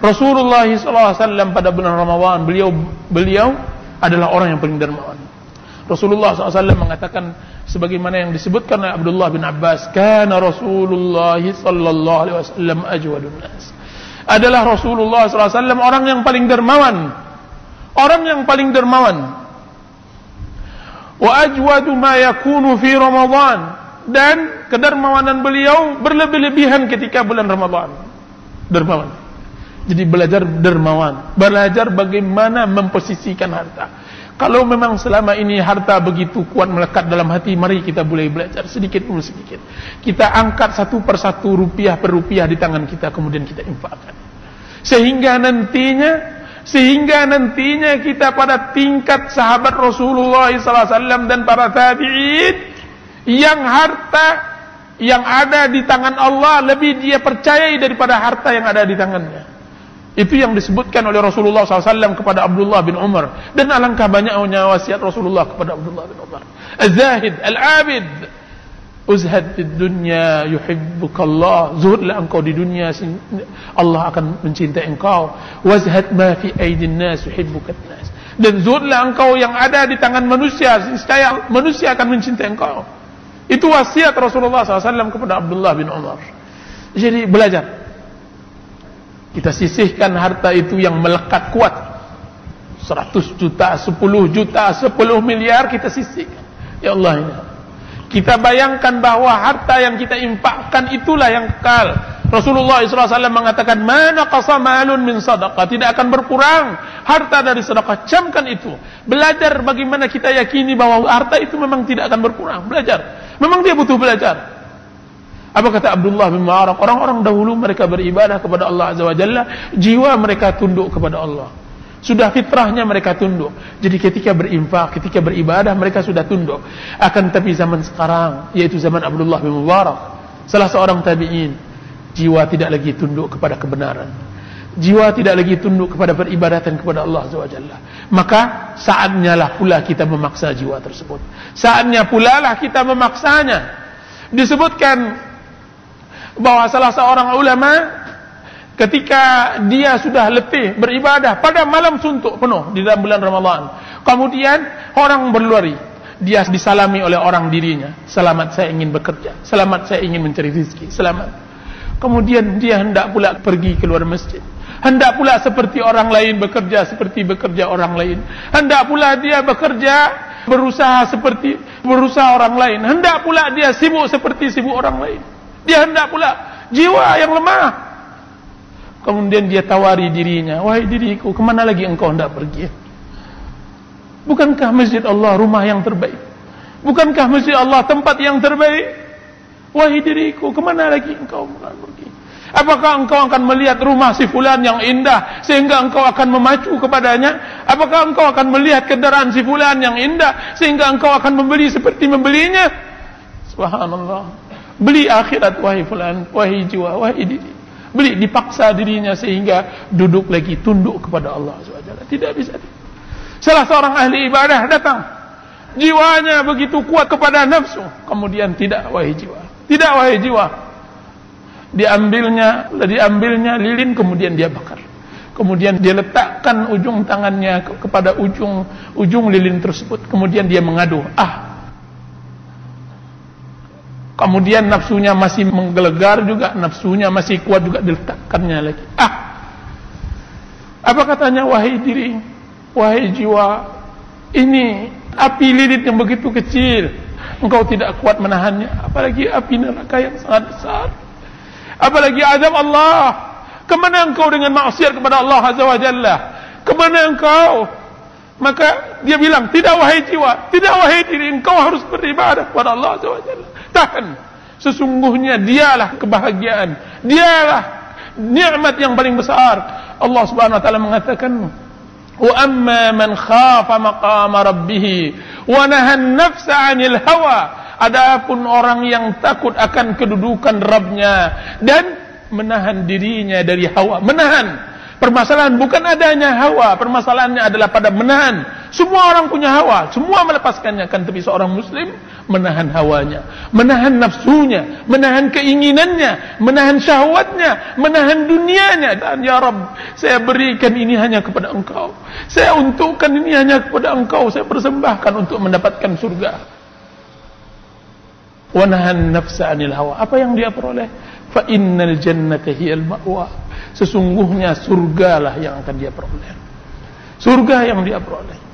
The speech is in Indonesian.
Rasulullah SAW pada bulan Ramadan, beliau adalah orang yang paling dermawan. Rasulullah SAW mengatakan sebagaimana yang disebutkan oleh Abdullah bin Abbas, kana Rasulullah sallallahu alaihi wasallam ajwadun nas. Adalah Rasulullah SAW orang yang paling dermawan. Orang yang paling dermawan. Wa ajwadu ma yakunu fi Ramadan. Dan kedermawanan beliau berlebih-lebihan ketika bulan Ramadan. Dermawan. Jadi belajar dermawan. Belajar bagaimana memposisikan harta. Kalau memang selama ini harta begitu kuat melekat dalam hati, mari kita mulai belajar sedikit demi sedikit. Kita angkat satu persatu, rupiah per rupiah di tangan kita, kemudian kita infakkan. Sehingga nantinya kita pada tingkat sahabat Rasulullah SAW dan para tabi'in, yang harta yang ada di tangan Allah lebih dia percayai daripada harta yang ada di tangannya. Itu yang disebutkan oleh Rasulullah SAW kepada Abdullah bin Umar. Dan alangkah banyaknya wasiat Rasulullah kepada Abdullah bin Umar. Az-zahid, al-abid, uzhad di dunya yuhibbukallah. Zuhudlah engkau di dunia, Allah akan mencintai engkau. Wazhad ma fi aidin nas yuhibbukan nas. Dan zuhudlah engkau yang ada di tangan manusia, supaya manusia akan mencintai engkau. Itu wasiat Rasulullah SAW kepada Abdullah bin Umar. Jadi belajar. Kita sisihkan harta itu yang melekat kuat. 100 juta, 10 juta, 10 miliar kita sisihkan. Ya Allah ini. Kita bayangkan bahwa harta yang kita infakkan itulah yang kekal. Rasulullah SAW mengatakan, "Ma naqasa malun min sadaqah." Tidak akan berkurang harta dari sedekah. Camkan itu. Belajar bagaimana kita yakini bahwa harta itu memang tidak akan berkurang. Belajar. Memang dia butuh belajar. Apa kata Abdullah bin Mubarak? Orang-orang dahulu mereka beribadah kepada Allah Azza wa Jalla, jiwa mereka tunduk kepada Allah. Sudah fitrahnya mereka tunduk. Jadi ketika berinfak, ketika beribadah mereka sudah tunduk. Akan tapi zaman sekarang, yaitu zaman Abdullah bin Mubarak, salah seorang tabi'in, jiwa tidak lagi tunduk kepada kebenaran. Jiwa tidak lagi tunduk kepada peribadatan kepada Allah Azza wa Jalla. Maka saatnya lah pula kita memaksa jiwa tersebut. Saatnya pula lah kita memaksanya. Disebutkan bahwa salah seorang ulama ketika dia sudah letih beribadah pada malam suntuk penuh di dalam bulan Ramadan, kemudian orang berlari, dia disalami oleh orang dirinya, "Selamat, saya ingin bekerja. Selamat, saya ingin mencari rezeki. Selamat." Kemudian dia hendak pula pergi keluar masjid, hendak pula seperti orang lain bekerja seperti bekerja orang lain, hendak pula dia bekerja berusaha seperti berusaha orang lain, hendak pula dia sibuk seperti sibuk orang lain. Dia hendak pula jiwa yang lemah. Kemudian dia tawari dirinya, "Wahai diriku, kemana lagi engkau hendak pergi? Bukankah masjid Allah rumah yang terbaik? Bukankah masjid Allah tempat yang terbaik? Wahai diriku, kemana lagi engkau hendak pergi? Apakah engkau akan melihat rumah si fulan yang indah sehingga engkau akan memacu kepadanya? Apakah engkau akan melihat kendaraan si fulan yang indah sehingga engkau akan membeli seperti membelinya?" Subhanallah. Beli akhirat wahai fulan, wahai jiwa, wahai diri. Beli, dipaksa dirinya sehingga duduk lagi tunduk kepada Allah SWT. Tidak bisa. Salah seorang ahli ibadah datang, jiwanya begitu kuat kepada nafsu, kemudian tidak wahai jiwa, tidak wahai jiwa. Diambilnya lilin, kemudian dia bakar. Kemudian dia letakkan ujung tangannya kepada ujung lilin tersebut. Kemudian dia mengadu, kemudian nafsunya masih menggelegar juga, nafsunya masih kuat juga, diletakkannya lagi. Apa katanya? "Wahai diri, wahai jiwa, ini api lilin yang begitu kecil, engkau tidak kuat menahannya, apalagi api neraka yang sangat besar, apalagi azab Allah. Kemana engkau dengan maksiat kepada Allah Azza wa Jalla? Kemana engkau?" Maka dia bilang, "Tidak wahai jiwa, tidak wahai diri, engkau harus beribadah kepada Allah Azza wa Jalla. Tahan, sesungguhnya dialah kebahagiaan, dialah nikmat yang paling besar." Allah Subhanahu wa taala mengatakan, "Wa amma man khafa maqama rabbih wa nahan nafsa 'anil hawa." Adapun orang yang takut akan kedudukan Rabbnya dan menahan dirinya dari hawa. Menahan. Permasalahan bukan adanya hawa, permasalahannya adalah pada menahan. Semua orang punya hawa, semua melepaskannya, kan? Tapi seorang muslim menahan hawanya, menahan nafsunya, menahan keinginannya, menahan syahwatnya, menahan dunianya. Dan ya Rabb, saya berikan ini hanya kepada Engkau, saya untukkan ini hanya kepada Engkau, saya persembahkan untuk mendapatkan surga. Wa nahan nafsa 'anil hawa. Apa yang dia peroleh? Fa innal jannata hiyal ma'wa. Sesungguhnya surgalah yang akan dia peroleh. Surga yang dia peroleh.